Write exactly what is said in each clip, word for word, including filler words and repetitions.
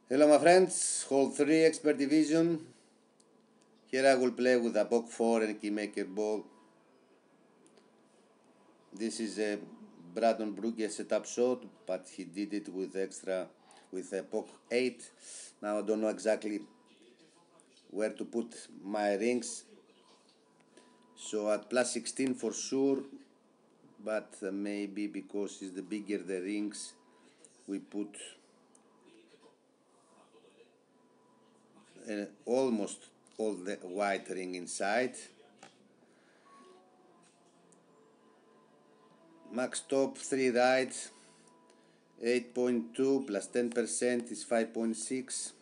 Hello my friends, hole three expert division. Here I will play with a Bock four and Keymaker ball. This is a Braden Brugge setup shot, but he did it with extra, with a Bock eight. Now I don't know exactly where to put my rings. So at plus sixteen for sure, but maybe because it's the bigger the rings, we put uh, almost all the white ring inside. Max top three right, eight point two plus ten percent is five point six.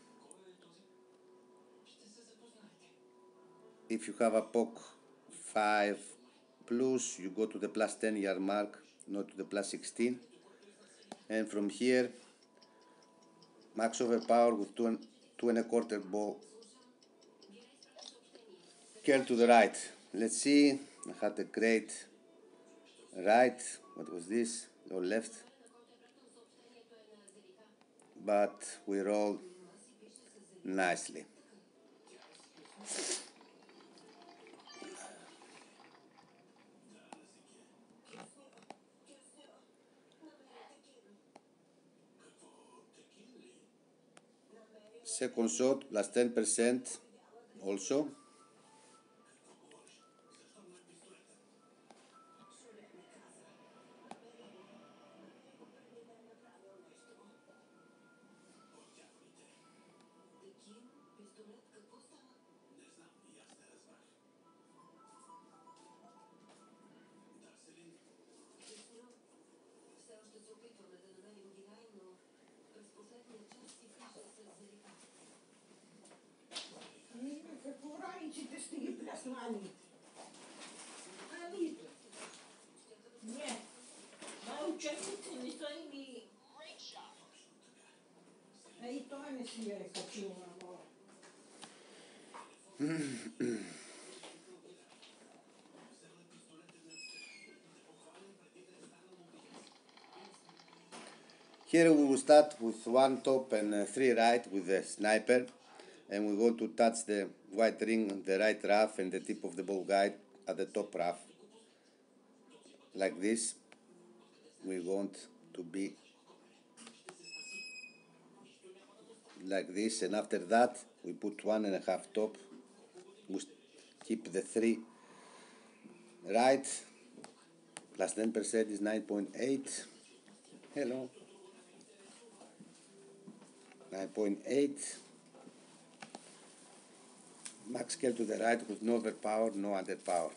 If you have a P O C five plus, you go to the plus ten yard mark, not to the plus sixteen. And from here, max overpower with two and, two and a quarter ball. Curl to the right. Let's see. I had a great right. What was this? Or left? But we roll nicely. Second shot plus ten percent also. Nie, ma uczennicy mi swoimi... I to mi si je kačila. Here we will start with one top and uh, three right with the sniper, and we want to touch the white ring on the right rough and the tip of the ball guide at the top rough. Like this, we want to be like this, and after that we put one and a half top. We keep the three right, plus ten percent is nine point eight. Hello. nine point eight. Max scale to the right with no overpower, no underpower.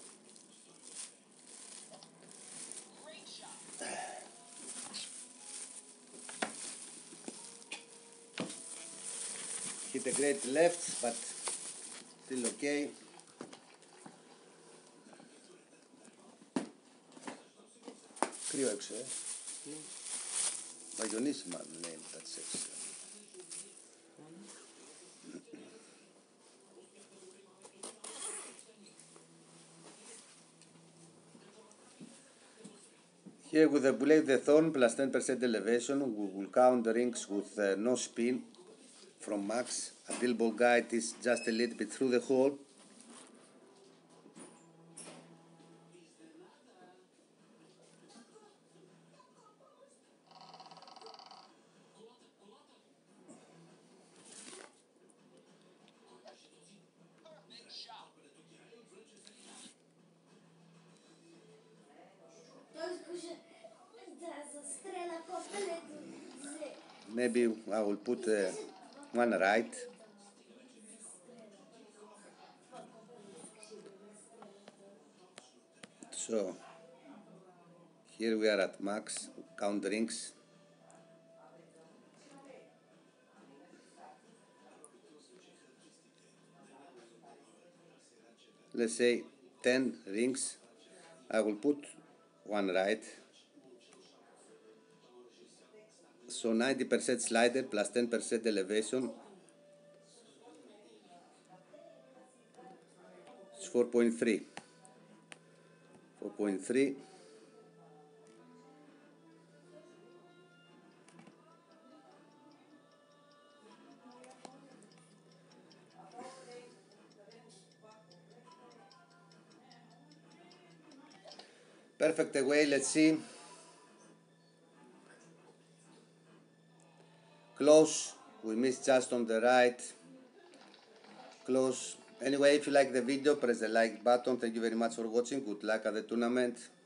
Hit a great left, but still okay. Κρύο έξω, ε. Βαγιονίσιμα λέει τα τσέξια. Here with the blade the thorn plus ten percent elevation, we will count the rings with uh, no spin from max until ball guide is just a little bit through the hole. Maybe I will put uh, one right. So here we are at max, count rings. Let's say ten rings. I will put one right. So ninety percent slider plus ten percent elevation. It's four point three. four point three. Perfect away, let's see. Close, we missed just on the right. Close. Anyway, if you like the video, press the like button. Thank you very much for watching. Good luck at the tournament.